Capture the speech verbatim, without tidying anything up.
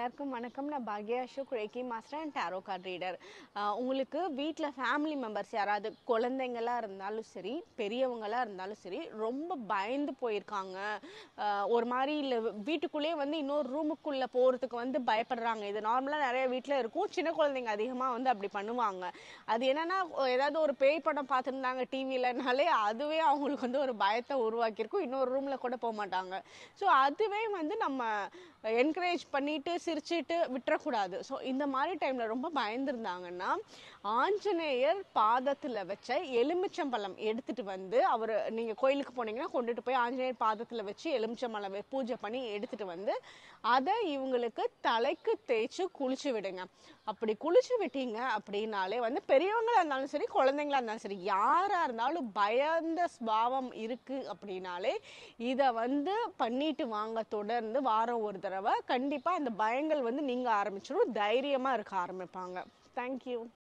எல்லாருக்கும் வணக்கம். நான் பாக்யா Ashok, reiki master and tarot card reader. உங்களுக்கு வீட்டில் ஃபேமிலி மெம்பர்ஸ் யாராவது குழந்தைங்களாக இருந்தாலும் சரி, பெரியவங்களாக இருந்தாலும் சரி, ரொம்ப பயந்து போயிருக்காங்க, ஒரு மாதிரி இல்லை வீட்டுக்குள்ளேயே வந்து இன்னொரு ரூமுக்குள்ளே போகிறதுக்கு வந்து பயப்படுறாங்க. இது நார்மலாக நிறைய வீட்டில் இருக்கும். சின்ன குழந்தைங்க அதிகமாக வந்து அப்படி பண்ணுவாங்க. அது என்னென்னா, ஏதாவது ஒரு பேய் படம் பார்த்துருந்தாங்க டிவியிலனாலே அதுவே அவங்களுக்கு வந்து ஒரு பயத்தை உருவாக்கியிருக்கும். இன்னொரு ரூமில் கூட போக மாட்டாங்க. ஸோ அதுவே வந்து நம்ம என்கரேஜ் பண்ணிட்டு சிரிச்சுட்டு விட்டுறக்கூடாது. ஸோ இந்த மாதிரி டைமில் ரொம்ப பயந்துருந்தாங்கன்னா, ஆஞ்சநேயர் பாதத்தில் வச்ச எலுமிச்சம்பழம் எடுத்துகிட்டு வந்து, அவர் நீங்கள் கோயிலுக்கு போனீங்கன்னா கொண்டுட்டு போய் ஆஞ்சநேயர் பாதத்தில் வச்சு எலுமிச்சம்பழம் பூஜை பண்ணி எடுத்துகிட்டு வந்து அதை இவங்களுக்கு தலைக்கு தேய்ச்சி குளிச்சு விடுங்க. அப்படி குளிச்சு விட்டீங்க அப்படின்னாலே வந்து பெரியவங்களாக இருந்தாலும் சரி, குழந்தைங்களா இருந்தாலும் சரி, யாராக இருந்தாலும் பயந்த ஸ்பாவம் இருக்குது அப்படின்னாலே இதை வந்து பண்ணிட்டு வாங்க. தொடர்ந்து வாரம் ஒரு தடவை கண்டிப்பாக அந்த பயங்கள் வந்து நீங்க ஆரம்பிச்சிடும். தைரியமாக இருக்க ஆரம்பிப்பாங்க. தேங்க்யூ.